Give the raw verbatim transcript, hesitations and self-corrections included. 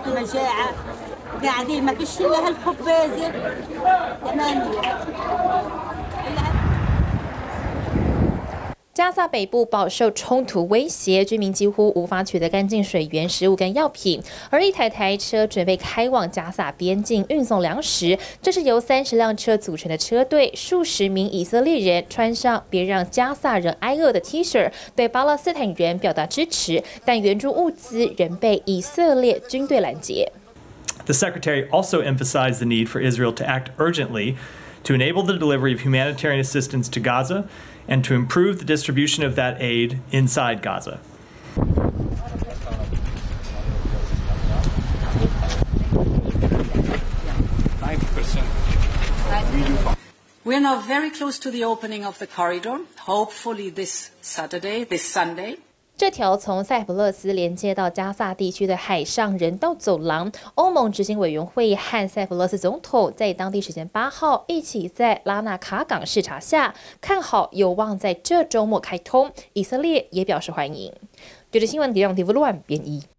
مجاعة قاعدين ما فيش إلا هالخبازة ثمانية. 加萨北部饱受冲突威胁，居民几乎无法取得干净水源、食物跟药品。而一台台车准备开往加萨边境运送粮食，这是由三十辆车组成的车队，数十名以色列人穿上“别让加萨人挨饿”的 T 恤，对巴勒斯坦人表达支持，但援助物资仍被以色列军队拦截。 The secretary also emphasized the need for Israel to act urgently to enable the delivery of humanitarian assistance to Gaza and to improve the distribution of that aid inside Gaza. ninety percent. We're now very close to the opening of the corridor, hopefully this Saturday, this Sunday. 这条从塞浦路斯连接到加萨地区的海上人道走廊，欧盟执行委员会和塞浦路斯总统在当地时间八号一起在拉纳卡港视察下，看好有望在这周末开通。以色列也表示欢迎。这是新闻，给让 T V 乱编译。